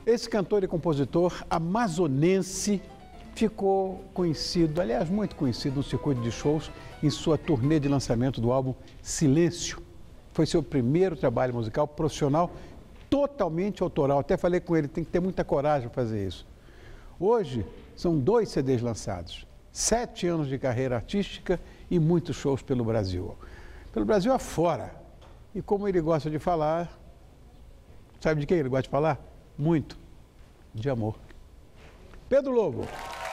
Esse cantor e compositor amazonense ficou conhecido, aliás, muito conhecido no circuito de shows em sua turnê de lançamento do álbum Silêncio. Foi seu primeiro trabalho musical profissional, totalmente autoral. Até falei com ele, tem que ter muita coragem para fazer isso. Hoje, são 2 CDs lançados, 7 anos de carreira artística e muitos shows pelo Brasil. Pelo Brasil afora. E como ele gosta de falar, sabe de quem ele gosta de falar? Muito. De amor. Pedro Lobo.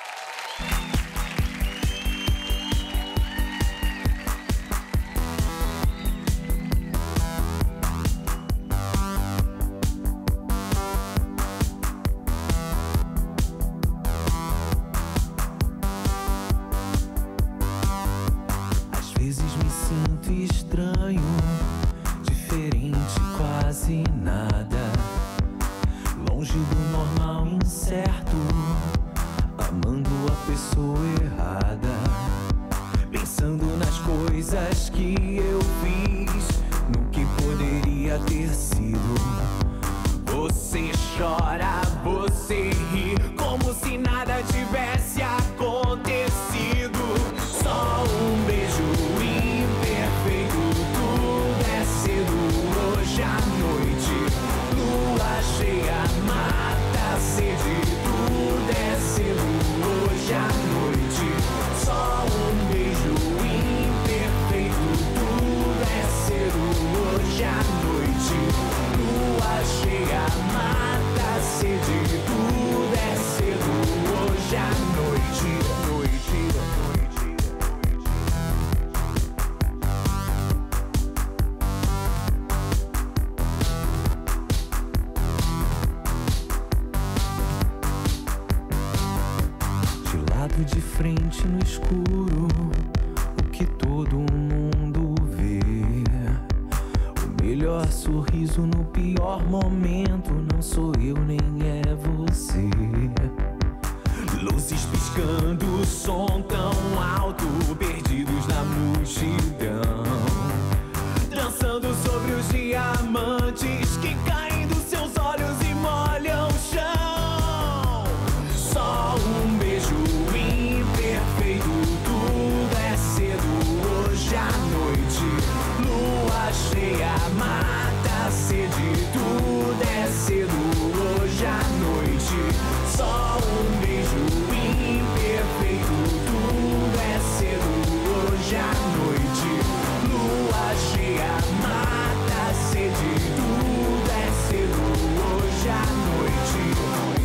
Às vezes me sinto estranho, diferente, quase nada. Longe do normal, incerto, amando a pessoa errada, pensando nas coisas que eu fiz, no que poderia ter sido. Você chora, você ri, como se nada tivesse acontecido. Só um beijo imperfeito, tudo é cedo hoje à noite. Lua cheia, mata a sede, tudo é cedo hoje à noite. Só um beijo imperfeito, tudo é cedo hoje à noite. Lua cheia, mata a sede, tudo é cedo hoje à noite. De frente no escuro, o que todo mundo vê. O melhor sorriso no pior momento não sou eu nem é você. Luzes piscando, som tão alto, perdidos na multidão, dançando sobre os diamantes que caem dos seus olhos e molham o chão. Só um beijo imperfeito, tudo é cedo hoje à noite. Lua cheia, mata a sede, tudo é cedo hoje à noite. Só um beijo imperfeito, tudo é cedo hoje à noite. Lua cheia, mata a sede, tudo é cedo hoje à noite.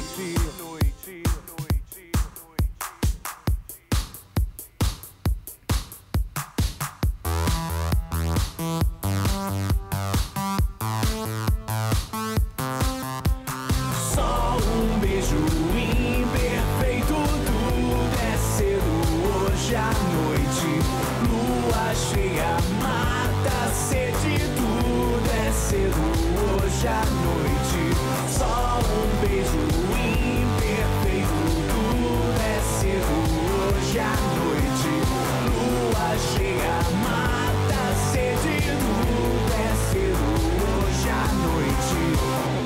Só um beijo imperfeito, tudo é cedo hoje à noite. Lua cheia, mata a sede, tudo é cedo hoje à noite. Só um beijo imperfeito, tudo é cedo hoje à noite. Lua cheia, mata a sede, tudo é cedo hoje à noite.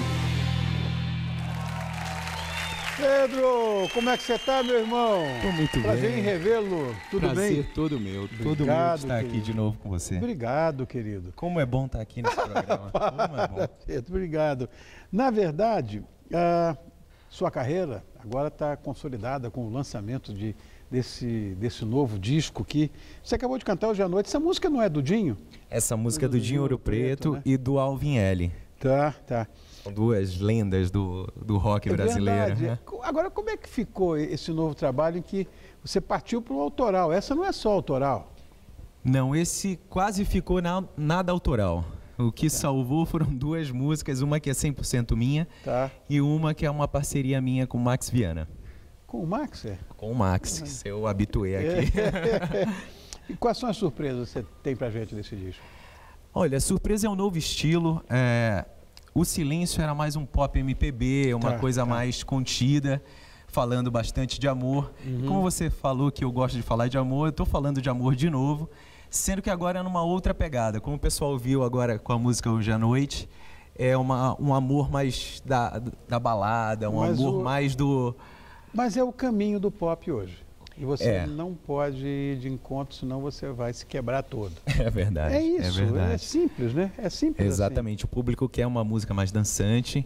Pedro, como é que você está, meu irmão? Tô muito Prazer bem. em revê-lo. Tudo Prazer bem? todo meu. Todo meu Obrigado, estar aqui querido. de novo com você. Obrigado, querido. Como é bom estar aqui nesse programa. Como é bom. Pedro, obrigado. Na verdade, a sua carreira agora está consolidada com o lançamento desse novo disco que você acabou de cantar hoje à noite. Essa música não é do Dinho? Essa música é do Dinho Ouro Preto, né? e do Alvin L. Tá. São duas lendas do rock É brasileiro. verdade. Né? Agora, como é que ficou esse novo trabalho em que você partiu para o autoral? Essa não é só autoral. Não, esse quase ficou nada autoral. O que salvou foram 2 músicas, uma que é 100% minha, Tá. e uma que é uma parceria minha com o Max Viana. Com o Max, é? Com o Max, seu habitué aqui. E quais são as surpresas que você tem pra gente desse disco? Olha, Surpresa é um novo estilo. O Silêncio era mais um pop MPB, uma coisa mais contida, falando bastante de amor. E como você falou que eu gosto de falar de amor, eu estou falando de amor de novo, sendo que agora é numa outra pegada. Como o pessoal viu agora com a música Hoje à Noite, é um amor mais da balada, mais do... Mas é o caminho do pop hoje. E você não pode ir de encontro, senão você vai se quebrar todo. É verdade. É isso, é verdade. É simples, né? É simples. Exatamente. Assim. O público quer uma música mais dançante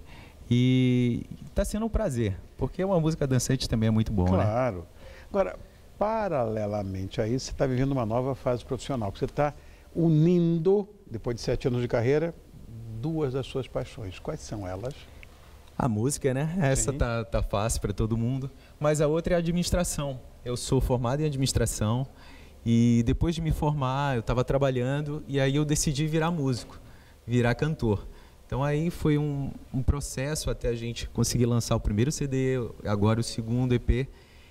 e está sendo um prazer, porque uma música dançante também é muito bom, né? Claro. Agora, paralelamente a isso, você está vivendo uma nova fase profissional, que você está unindo, depois de 7 anos de carreira, 2 das suas paixões. Quais são elas? A música, né? Essa tá fácil para todo mundo. Mas a outra é a administração. Eu sou formado em administração e depois de me formar, eu estava trabalhando e aí eu decidi virar músico, virar cantor. Então aí foi um processo até a gente conseguir lançar o primeiro CD, agora o segundo EP.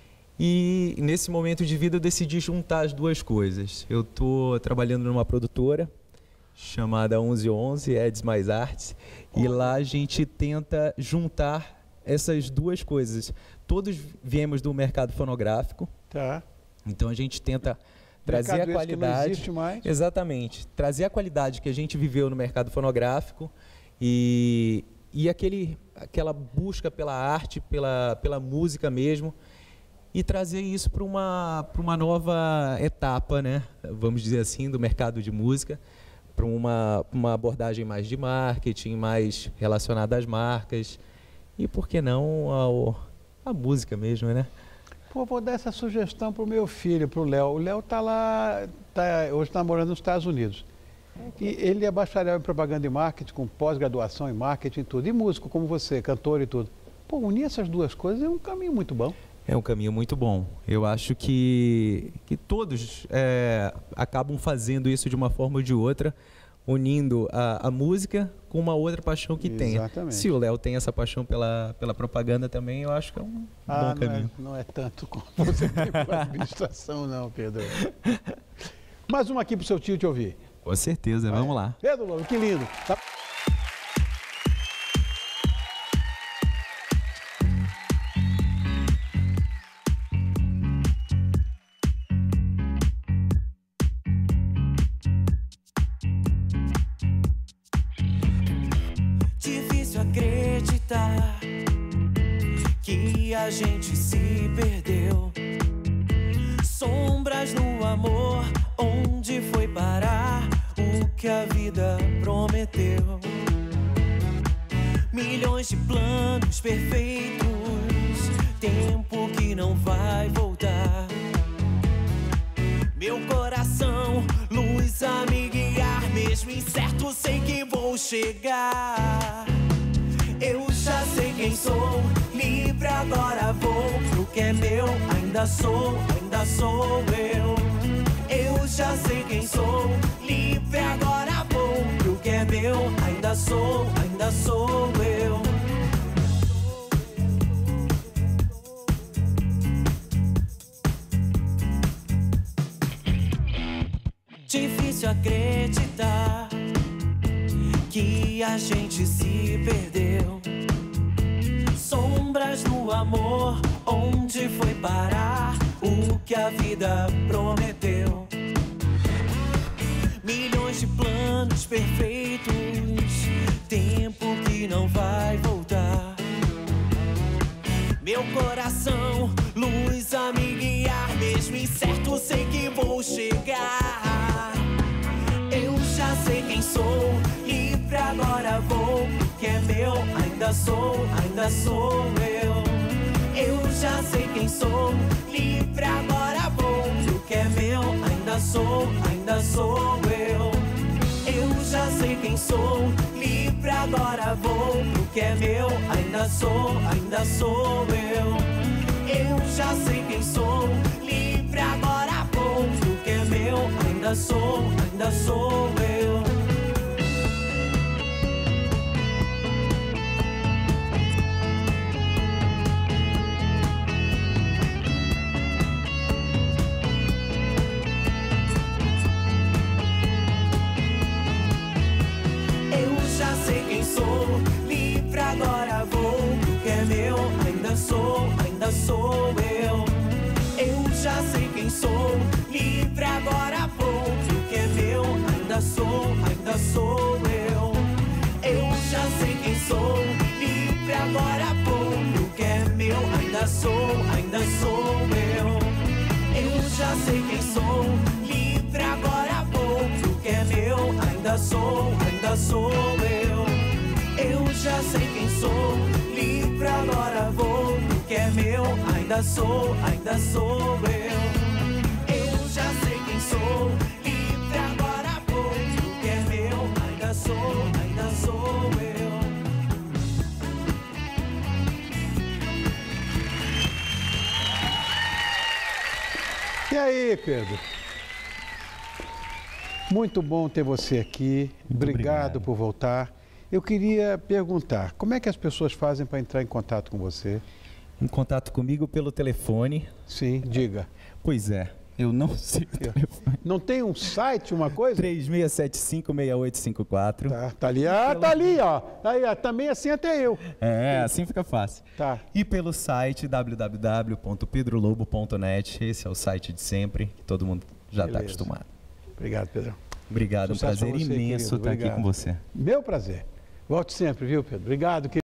E nesse momento de vida eu decidi juntar as 2 coisas. Eu estou trabalhando numa produtora chamada 1111, Eds Mais Artes, e lá a gente tenta juntar essas 2 coisas. Todos viemos do mercado fonográfico, então a gente tenta trazer a qualidade... Que não existe mais. Exatamente, trazer a qualidade que a gente viveu no mercado fonográfico e aquela busca pela arte, pela música mesmo, e trazer isso para uma nova etapa, né? Vamos dizer assim, do mercado de música, para uma abordagem mais de marketing, mais relacionada às marcas e, por que não, a música mesmo, né? Pô, vou dar essa sugestão para o meu filho, para o Léo. O Léo está lá, hoje está morando nos Estados Unidos. E ele é bacharel em propaganda e marketing, com pós-graduação em marketing e tudo. E músico, como você, cantor e tudo. Pô, unir essas 2 coisas é um caminho muito bom. É um caminho muito bom. Eu acho que todos acabam fazendo isso de uma forma ou de outra, unindo a música com uma outra paixão que tem. Se o Léo tem essa paixão pela propaganda também, eu acho que é um bom caminho. Não é tanto como você tem com a administração, não, Pedro. Mais uma aqui para o seu tio te ouvir. Com certeza, vamos lá. Pedro Lobo, que lindo. Tá. Difícil acreditar que a gente se perdeu. Sombras no amor, onde foi parar o que a vida prometeu? Milhões de planos perfeitos, tempo que não vai voltar. Meu coração, luz a me guiar, mesmo incerto sei que vou chegar. Eu já sei quem sou, livre agora vou. O que é meu, ainda sou eu. Eu já sei quem sou, livre agora vou. O que é meu, ainda sou eu. Difícil acreditar que a gente se perdeu. Sombras no amor, onde foi parar o que a vida prometeu? Milhões de planos perfeitos, tempo que não vai voltar. Meu coração, luz a me guiar, mesmo incerto sei que vou chegar. Eu já sei quem sou, livre agora vou. O que é meu, ainda sou eu. Eu já sei quem sou, livre agora vou. O que é meu, ainda sou eu. Eu já sei quem sou, livre agora vou. O que é meu, ainda sou eu. Eu já sei quem sou, livre agora vou. O que é meu, ainda sou eu. Sou livre agora vou. O que é meu, ainda sou eu. Eu já sei quem sou, livre agora vou. O que é meu, ainda sou eu. Eu já sou livre, agora vou pro que é meu. Ainda sou eu. Eu já sei quem sou, livre, agora vou pro que é meu. Ainda sou eu. Eu já sei quem sou, livre, agora vou pro que é meu. Ainda sou eu. Eu já sei quem sou, livre, agora vou pro que é meu. Ainda sou eu. E aí, Pedro? Muito bom ter você aqui. Obrigado por voltar. Eu queria perguntar, como é que as pessoas fazem para entrar em contato com você? Em contato comigo pelo telefone. Sim, diga. Pois é, eu não sei o telefone. Não tem um site, uma coisa? 3675-6854. Tá ali. Ah, tá ali, ó. Aí, ó. Também assim até eu. É, assim fica fácil. Tá. E pelo site www.pedrolobo.net. Esse é o site de sempre, que todo mundo já está acostumado. Obrigado, Pedro. Obrigado, um prazer imenso estar aqui com você. Meu prazer. Volte sempre, viu, Pedro? Obrigado, querido.